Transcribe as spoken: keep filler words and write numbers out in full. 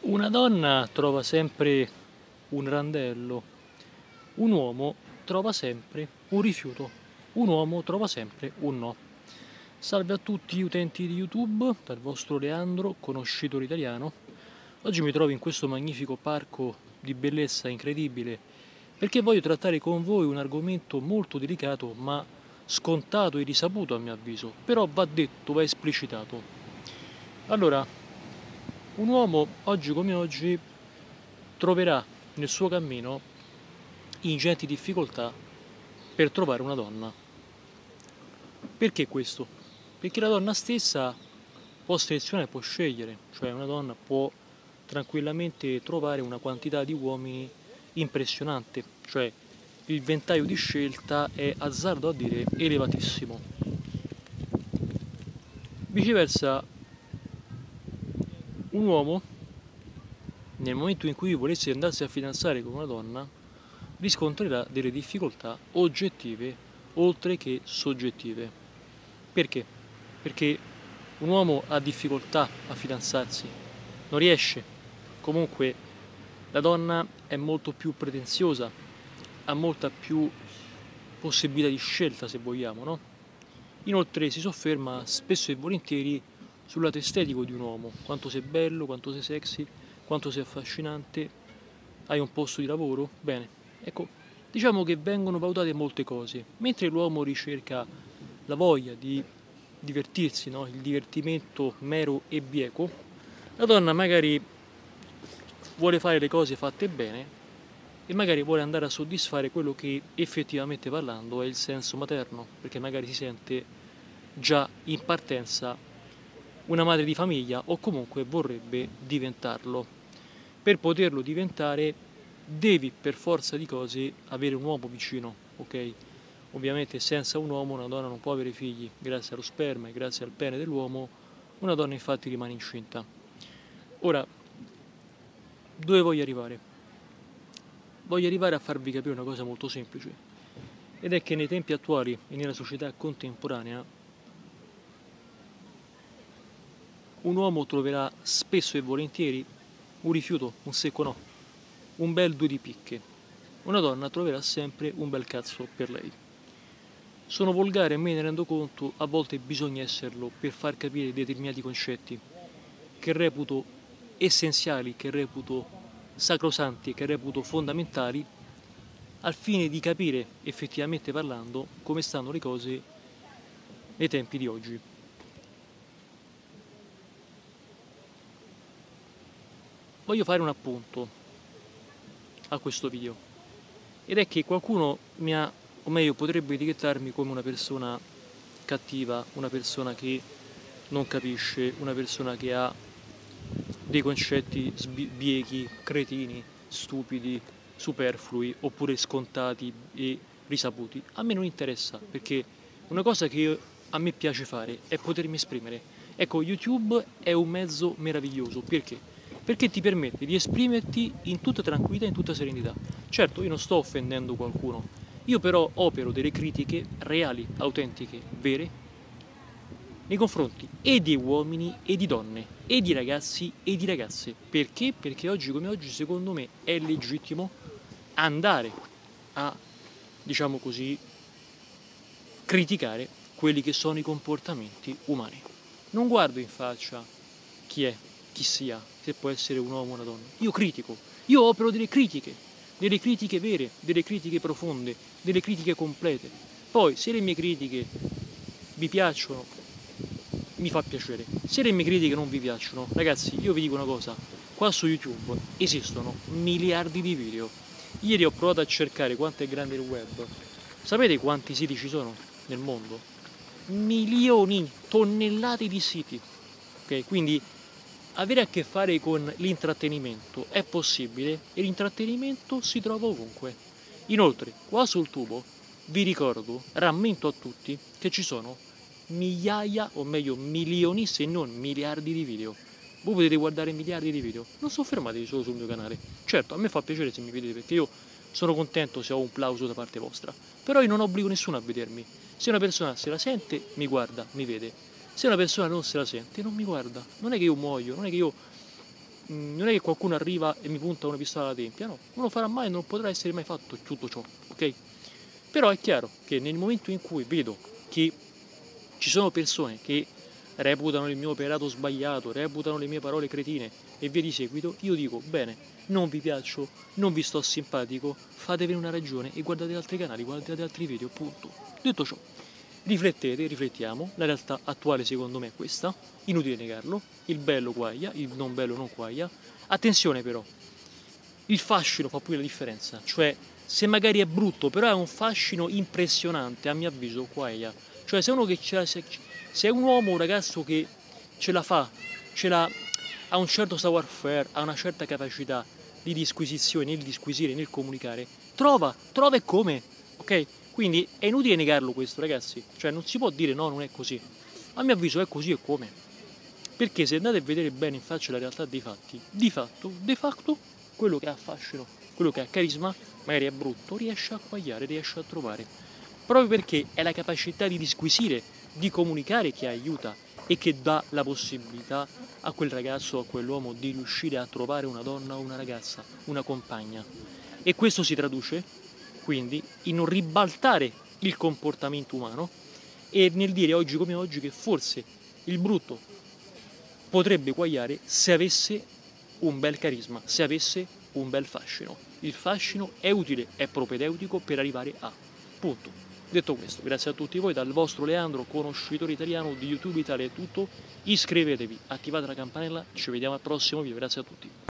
Una donna trova sempre un randello, un uomo trova sempre un rifiuto, un uomo trova sempre un no. Salve a tutti gli utenti di YouTube, dal vostro Leandro, conoscitore italiano. Oggi mi trovo in questo magnifico parco di bellezza incredibile perché voglio trattare con voi un argomento molto delicato ma scontato e risaputo a mio avviso, però va detto, va esplicitato. Allora, un uomo oggi come oggi troverà nel suo cammino ingenti difficoltà per trovare una donna. Perché questo? Perché la donna stessa può selezionare, può scegliere, cioè una donna può tranquillamente trovare una quantità di uomini impressionante, cioè il ventaglio di scelta è, azzardo a dire, elevatissimo. Viceversa, un uomo, nel momento in cui volesse andarsi a fidanzare con una donna, riscontrerà delle difficoltà oggettive oltre che soggettive. Perché? Perché un uomo ha difficoltà a fidanzarsi, non riesce. Comunque la donna è molto più pretenziosa, ha molta più possibilità di scelta, se vogliamo, no? Inoltre si sofferma spesso e volentieri sul lato estetico di un uomo, quanto sei bello, quanto sei sexy, quanto sei affascinante, hai un posto di lavoro? Bene, ecco, diciamo che vengono valutate molte cose, mentre l'uomo ricerca la voglia di divertirsi, no? Il divertimento mero e bieco, la donna magari vuole fare le cose fatte bene e magari vuole andare a soddisfare quello che effettivamente parlando è il senso materno, perché magari si sente già in partenza una madre di famiglia o comunque vorrebbe diventarlo. Per poterlo diventare devi per forza di cose avere un uomo vicino, ok? Ovviamente senza un uomo una donna non può avere figli, grazie allo sperma e grazie al pene dell'uomo una donna infatti rimane incinta. Ora, dove voglio arrivare? Voglio arrivare a farvi capire una cosa molto semplice, ed è che nei tempi attuali e nella società contemporanea un uomo troverà spesso e volentieri un rifiuto, un secco no, un bel due di picche. Una donna troverà sempre un bel cazzo per lei. Sono volgare e me ne rendo conto, a volte bisogna esserlo per far capire determinati concetti che reputo essenziali, che reputo sacrosanti, che reputo fondamentali al fine di capire effettivamente parlando come stanno le cose nei tempi di oggi. Voglio fare un appunto a questo video, ed è che qualcuno mi ha, o meglio potrebbe etichettarmi come una persona cattiva, una persona che non capisce, una persona che ha dei concetti biechi, cretini, stupidi, superflui oppure scontati e risaputi. A me non interessa, perché una cosa che io, a me piace fare è potermi esprimere. Ecco, YouTube è un mezzo meraviglioso, perché? Perché ti permette di esprimerti in tutta tranquillità, in tutta serenità. Certo, io non sto offendendo qualcuno, io però opero delle critiche reali, autentiche, vere, nei confronti e di uomini e di donne, e di ragazzi e di ragazze. Perché? Perché oggi come oggi, secondo me, è legittimo andare a, diciamo così, criticare quelli che sono i comportamenti umani. Non guardo in faccia chi è, chi sia, se può essere un uomo o una donna. Io critico, io opero delle critiche, delle critiche vere, delle critiche profonde, delle critiche complete. Poi, se le mie critiche vi piacciono, mi fa piacere. Se le mie critiche non vi piacciono, ragazzi, io vi dico una cosa, qua su YouTube esistono miliardi di video. Ieri ho provato a cercare quanto è grande il web. Sapete quanti siti ci sono nel mondo? Milioni, tonnellate di siti. Ok, quindi avere a che fare con l'intrattenimento è possibile e l'intrattenimento si trova ovunque. Inoltre, qua sul tubo vi ricordo, rammento a tutti che ci sono migliaia, o meglio milioni, se non miliardi di video. Voi potete guardare miliardi di video, non soffermatevi solo sul mio canale. Certo, a me fa piacere se mi vedete, perché io sono contento se ho un plauso da parte vostra, però io non obbligo nessuno a vedermi. Se una persona se la sente, mi guarda, mi vede. Se una persona non se la sente, non mi guarda. Non è che io muoio, non è che io mh, non è che qualcuno arriva e mi punta una pistola alla tempia, no, non lo farà mai, non potrà essere mai fatto tutto ciò, ok? Però è chiaro che nel momento in cui vedo che ci sono persone che reputano il mio operato sbagliato, reputano le mie parole cretine e via di seguito, io dico, bene, non vi piaccio, non vi sto simpatico, fatevene una ragione e guardate altri canali, guardate altri video, punto. Detto ciò, riflettete, riflettiamo, la realtà attuale secondo me è questa, inutile negarlo, il bello guaglia, il non bello non guaglia. Attenzione però, il fascino fa pure la differenza, cioè se magari è brutto, però è un fascino impressionante, a mio avviso, guaglia. Cioè se uno che ce la, se, se è un uomo, un ragazzo che ce la fa, ce la, ha un certo savoir-faire, ha una certa capacità di disquisizione, nel disquisire, nel comunicare, trova, trova e come, ok? Quindi è inutile negarlo questo, ragazzi, cioè non si può dire no, non è così. A mio avviso è così e come. Perché se andate a vedere bene in faccia la realtà dei fatti, di fatto, de facto, quello che ha fascino, quello che ha carisma, magari è brutto, riesce a quagliare, riesce a trovare. Proprio perché è la capacità di disquisire, di comunicare che aiuta e che dà la possibilità a quel ragazzo o a quell'uomo di riuscire a trovare una donna o una ragazza, una compagna. E questo si traduce quindi in un ribaltare il comportamento umano e nel dire oggi come oggi che forse il brutto potrebbe quagliare se avesse un bel carisma, se avesse un bel fascino. Il fascino è utile, è propedeutico per arrivare a. Punto. Detto questo, grazie a tutti voi, dal vostro Leandro, conoscitore italiano di YouTube Italia è tutto. Iscrivetevi, attivate la campanella, ci vediamo al prossimo video, grazie a tutti.